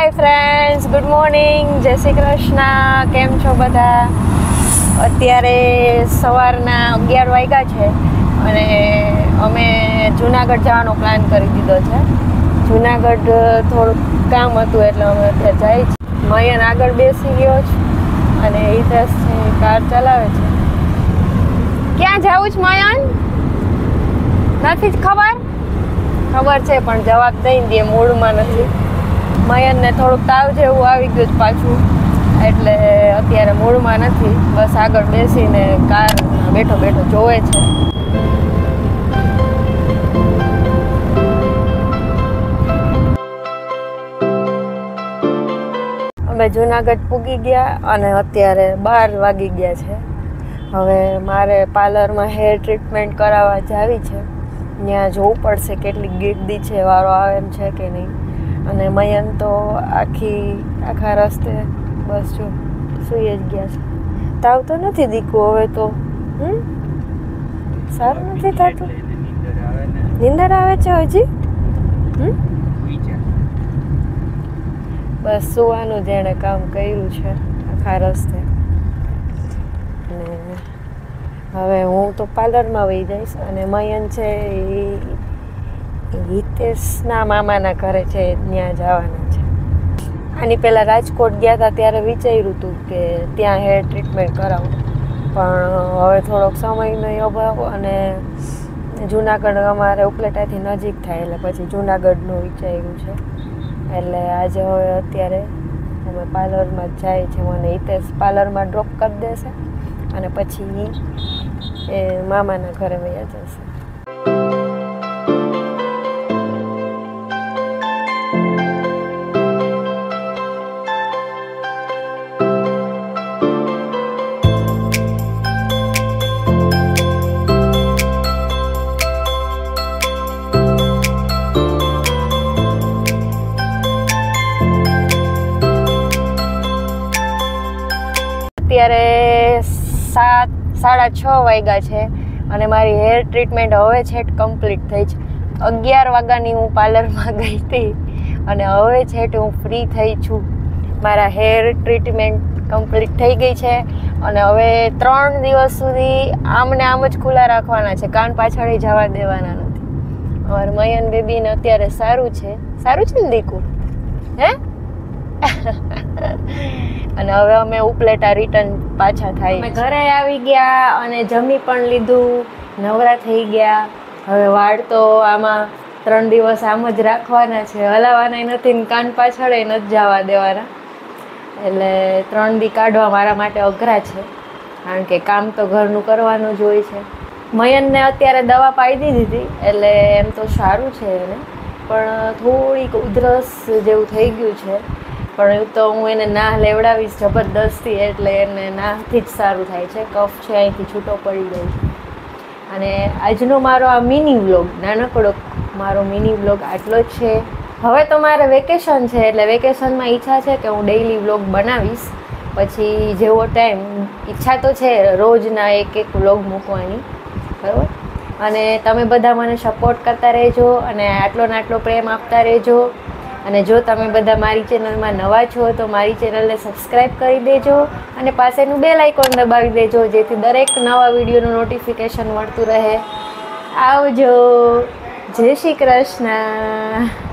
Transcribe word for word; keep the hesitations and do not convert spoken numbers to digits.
Hi friends, good morning, जय श्री कृष्ण। केम छो बधा? અત્યારે સવારના અગિયાર વાગ્યા છે અને અમે જુનાગઢ જવાનો પ્લાન કરી દીધો છે. જુનાગઢ થોડુંક કામ હતું એટલે અમે અત્યારે જાય છે. મયન આગળ બેસી ગયો છે અને હિતેશ છે કાર ચલાવે છે. ક્યાં જવું છે મયન? નથી જ ખબર? ખબર છે પણ જવાબ દઈ દે, મૂડમાં નથી. મયનને થોડુંક તાવ જેવું આવી ગયું છે પાછું, એટલે અત્યારે મૂડમાં નથી. બસ આગળ બેસીને કાર બેઠો બેઠો જોવે છે. અમે જુનાગઢ પૂગી ગયા અને અત્યારે બાર વાગી ગયા છે. હવે મારે પાર્લરમાં હેર ટ્રીટમેન્ટ કરાવવા જાવી છે. ત્યાં જોવું પડશે કેટલી ગીર્દી છે, વારો આવે એમ છે કે નહીં. અને મયન તો આખી આખા રસ્તે બસ જો સૂઈ જ ગયા છે. તાવ તો નથી દીકું હવે તો? હમ સારું નથી થતું? નીંદર આવે છે હજી? હમ બસ સુવાનું જેણે કામ કર્યું છે આખા રસ્તે. અને હવે હું તો પાર્લરમાં વહી જઈશ અને મયન છે એ હિતેશના મામાના ઘરે છે, ત્યાં જવાના છે. આની પહેલાં રાજકોટ ગયા હતા ત્યારે વિચાર્યું હતું કે ત્યાં હેર ટ્રીટમેન્ટ કરાવું, પણ હવે થોડોક સમયનો અભાવ અને જુનાગઢ અમારે ઉપલેટાથી નજીક થાય એટલે પછી જુનાગઢનું વિચાર્યું છે. એટલે આજે હવે અત્યારે અમે પાર્લરમાં જ જાય છે. મને હિતેશ પાર્લરમાં ડ્રોપ કરી દેશે અને પછી એ મામાના ઘરે વયા જશે. અત્યારે સાત સાડા છ વાગ્યા છે અને મારી હેર ટ્રીટમેન્ટ હવે છેટ કમ્પ્લીટ થઈ છે. અગિયાર વાગ્યાની હું પાર્લરમાં ગઈ હતી અને હવે છેટ હું ફ્રી થઈ છું. મારા હેર ટ્રીટમેન્ટ કમ્પ્લીટ થઈ ગઈ છે અને હવે ત્રણ દિવસ સુધી આમને આમ જ ખુલ્લા રાખવાના છે, કાન પાછળ જવા દેવાના નથી. અમારું મયન બેબીને અત્યારે સારું છે. સારું છે ને દીકુ? હે? અને હવે અમે ઉપલેટા રિટર્ન પાછા થાય. અમે ઘરે આવી ગયા અને જમી પણ લીધું, નવરા થઈ ગયા. હવે વાળ તો આમાં ત્રણ દિવસ આમ જ રાખવાના છે, હલાવવાના નથી ને કાન પાછળ નથી જવા દેવાના. એટલે ત્રણ દી કાઢવા મારા માટે અઘરા છે, કારણ કે કામ તો ઘરનું કરવાનું જ હોય છે. મયનને અત્યારે દવા પાઈ દીધી હતી એટલે એમ તો સારું છે એને, પણ થોડીક ઉધરસ જેવું થઈ ગયું છે. પણ એવું તો હું એને નાહ લેવડાવીશ જબરદસ્તી, એટલે એને નાહથી જ સારું થાય છે. કફ છે અહીંથી છૂટો પડી જાય છે. અને આજનો મારો આ મિની વ્લોગ, નાનકડો મારો મિની વ્લોગ આટલો જ છે. હવે તો મારે વેકેશન છે એટલે વેકેશનમાં ઈચ્છા છે કે હું ડેઈલી વ્લોગ બનાવીશ. પછી જેવો ટાઈમ, ઈચ્છા તો છે રોજના એક એક વ્લોગ મૂકવાની, બરાબર? અને તમે બધા મને સપોર્ટ કરતા રહેજો અને આટલો ને આટલો પ્રેમ આપતા રહેજો. અને જો તમે બધા મારી ચેનલમાં નવા છો તો મારી ચેનલને સબસ્ક્રાઈબ કરી દેજો અને પાસેનું બેલ આઇકોન દબાવી દેજો, જેથી દરેક નવા વિડીયોનું નોટિફિકેશન મળતું રહે. આવજો. જય શ્રી કૃષ્ણ.